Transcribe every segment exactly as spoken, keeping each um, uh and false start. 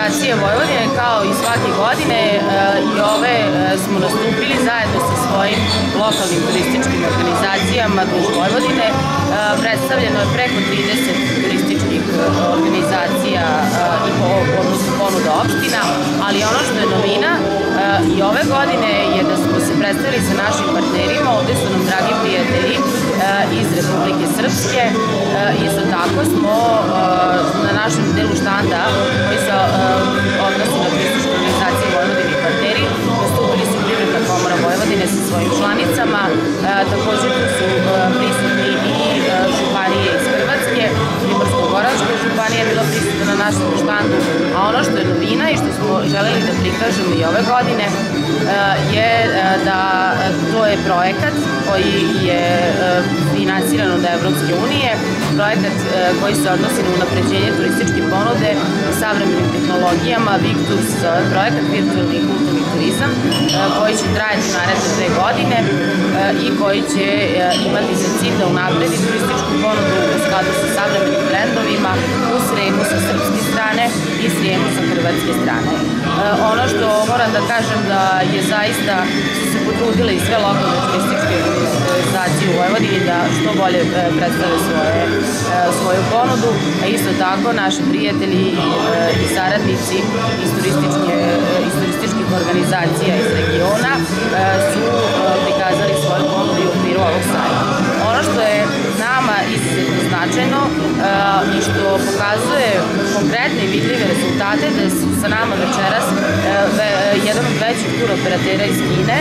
organizacije Vojvodine, kao i svake godine, i ove smo nastupili zajedno sa svojim lokalnim turističkim organizacijama duž Vojvodine. Predstavljeno je preko trideset turističkih organizacija i odnosno ponuda opština, ali ono što je novina i ove godine je da smo se predstavili sa našim partnerima. Ovde su nam dragi prijatelji iz Republike Srpske. Isto tako smo na našem delu štanda koji se odnosi na turističke organizacije Vojvodine i partneri nastupili su Privredna komora Vojvodine sa svojim članicama. Takođe tu su prisutni i županije iz Hrvatske. Primorsko-goranska županija je bila prisutna na našem štandu, a ono što je novina i što smo želeli da prikažemo i ove godine je da to je projekat koji je finansiran od Evropske unije, projekat koji se odnosi na unapređenje turističke ponude savremenim tehnologijama, Victus, projekat virtualni i kulturni turizam, koji će trajati naredne dve godine i koji će imati za cilj da unapredi turističku ponudu u skladu sa savremenim trendovima u Sremu sa srpske strane i Sremu sa hrvatske strane. Ono što moram da kažem da je zaista su se potrudile i sve lokalne turističke organizacije u Vojvodini da što bolje predstave svoju ponudu, a isto tako naši prijatelji i saradnici iz turističkih organizacija iz regiona su prikazali svoju ponudu u okviru ovog sajma. Ono što je nama izuzetno značajno i što pokazuje konkretne i vidljive rezultate da su sa nama večeras jedan od većih tur operatera iz Kine,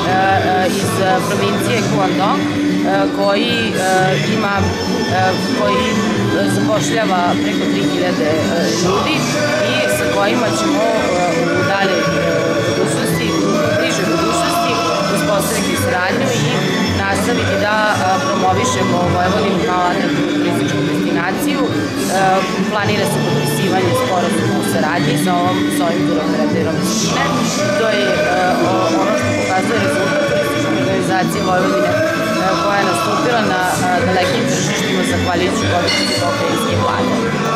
iz provincije Guangdong, koji ima, koji zapošljava preko tri hiljade ljudi i sa kojima ćemo u daljoj budućnosti, u bližoj budućnosti uspostaviti saradnju i nastaviti da promovišemo Vojvodinu kao atraktivnu turističku destinaciju. Planira se potpisivanje sporazuma o saradnji sa ovim turoperaterom iz Kine. To je ono što pokazuje rezultat turističke organizacije Vojvodine koja je nastupila na dalekim tržištima zahvaljujući podršci pokrajinske vlade.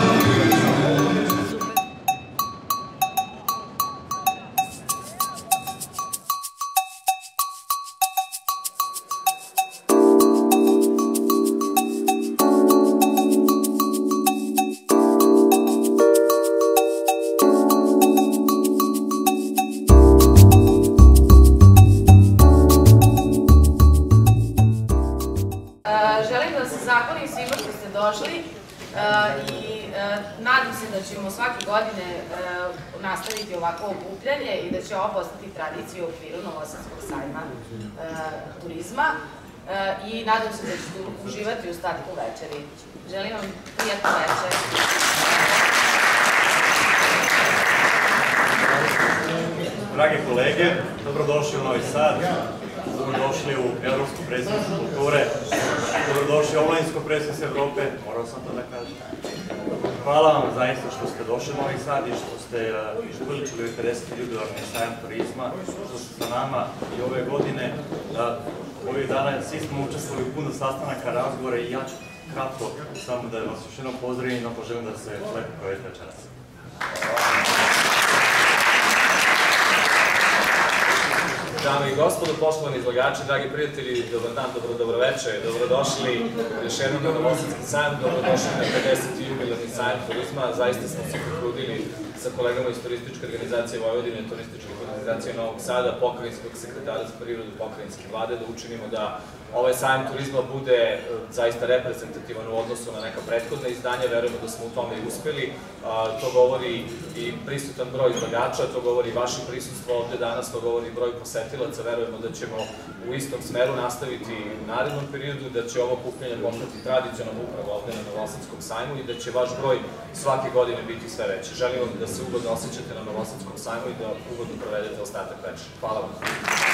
Želim da se zahvalim svima što ste došli i nadam se da ćemo svake godine nastaviti ovako okupljanje i da će ovo postati tradicija u okviru Novosadskog sajma turizma i nadam se da ćete uživati u ostatku večeri. Želim vam prijatnu večer. Drage kolege, dobrodošli u Novi Sad, dobrodošli u Evropsku predstavnicu kulture, dobrodošli u Omladinsko predstavnicu Evrope, morao sam to da kažem. Hvala vam zaista što ste došli u Novi Sad i što ste upriličili pedeset ljudi od sajam turizma, što ste sa nama i ove godine. Ovih dana svi smo učestvovali u puno sastanaka, razgovora i ja ću kratko samo da vas još jednom pozdravim i poželim da se lepo provedete večeras. Dame i gospodo, poštovani izlagači, dragi prijatelji, dobar dan, dobroveče, dobrodošli još jednom na Novosadski sajam, dobrodošli na pedeseti jubilarni sajam turizma. Zaista smo se potrudili sa kolegama iz turističke organizacije Vojvodine, turističke organizacije Novog Sada, pokrajinskog sekretara za privredu pokrajinske vlade, da učinimo da ovaj sajam turizma bude zaista reprezentativan u odnosu na neka prethodna izdanja. Verujemo da smo u tome i uspeli. To govori i prisutan broj izlagača, to govori i vaše prisustvo ovde danas, to govori i broj posetilaca. Verujemo da ćemo u istom smeru nastaviti u narednom periodu, da će ovo okupljanje postati tradicionalno upravo ovde na Novosadskom sajmu i da će vaš broj svake godine biti sve veći. Želim vam da se ugodno osjećate na Novosadskom sajmu i da ugodno provedete ostatak večera. Hvala vam.